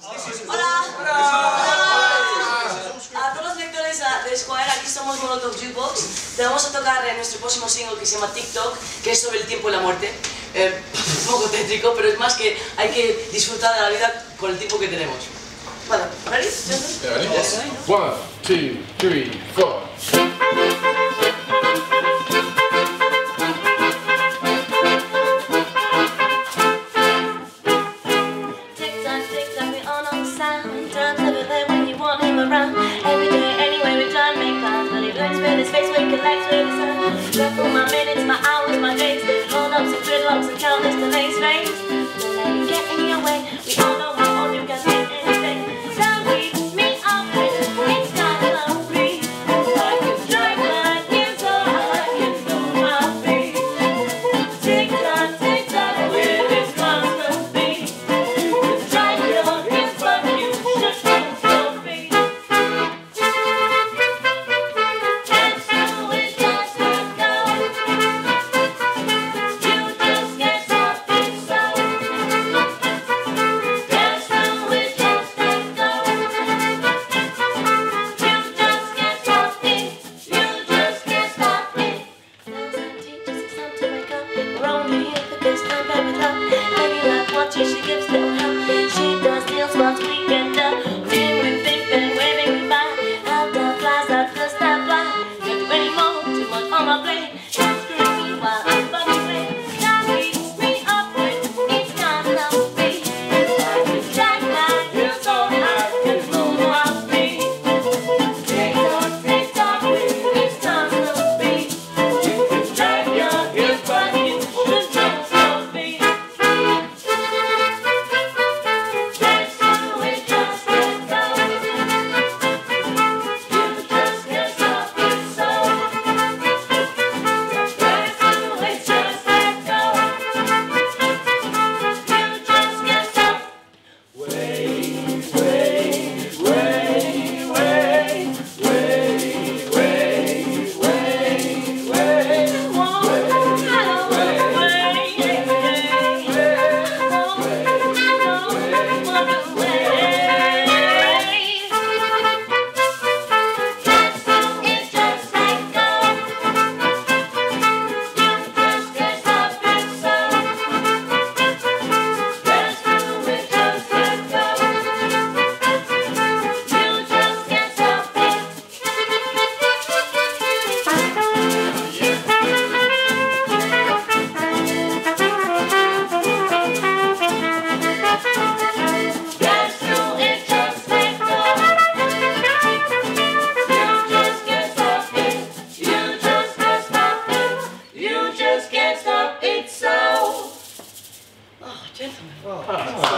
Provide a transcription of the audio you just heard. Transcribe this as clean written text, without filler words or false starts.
Hola. A todos los lectores de Esquire, aquí somos Molotov Jukebox. Te vamos a tocar en nuestro próximo single que se llama TikTok, que es sobre el tiempo y la muerte. Un poco tétrico, pero es más que hay que disfrutar de la vida con el tiempo que tenemos. Vale, ¿ready? Yes. 1, 2, 3, 4. My minutes, my hours, my days, hold ups and dreadlocks and countless delays, face. Don't let it get in your way. We all know how old you can get anything. Don't beat me up, it's not lonely. I can drive my ears so I can move my feet. Tick tock, with this constant beat. You drive your ears, but you should move your feet. She gives them help. She does deals once we get done. We're thinking, waving goodbye. Out the flies, out the star fly. Can't do any more, too much on my plate. Don't screw me while I'm fucking play. Now beats me up with each time of me. I can drag my heels so I can move my feet. Tick tock, with each time of me. You can drag your heels, but you should move your feet. Gentlemen.